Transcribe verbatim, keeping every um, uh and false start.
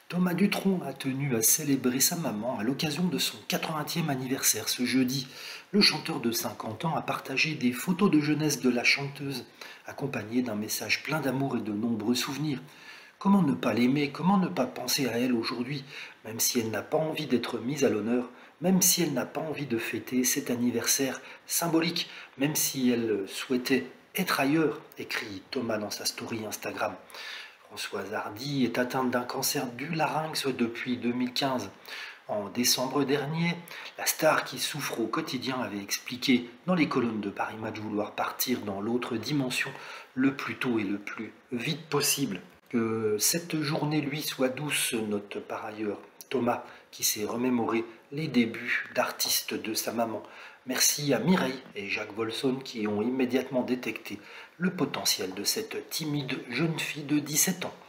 Thomas Dutronc a tenu à célébrer sa maman à l'occasion de son quatre-vingtième anniversaire ce jeudi. Le chanteur de cinquante ans a partagé des photos de jeunesse de la chanteuse, accompagnées d'un message plein d'amour et de nombreux souvenirs. Comment ne pas l'aimer, comment ne pas penser à elle aujourd'hui, même si elle n'a pas envie d'être mise à l'honneur, même si elle n'a pas envie de fêter cet anniversaire symbolique, même si elle souhaitait être ailleurs, écrit Thomas dans sa story Instagram. Françoise Hardy est atteinte d'un cancer du larynx depuis deux mille quinze. En décembre dernier, la star qui souffre au quotidien avait expliqué dans les colonnes de Paris Match vouloir partir dans l'autre dimension le plus tôt et le plus vite possible. Que cette journée lui soit douce, note par ailleurs Thomas, qui s'est remémoré les débuts d'artiste de sa maman. Merci à Mireille et Jacques Volson qui ont immédiatement détecté le potentiel de cette timide jeune fille de dix-sept ans.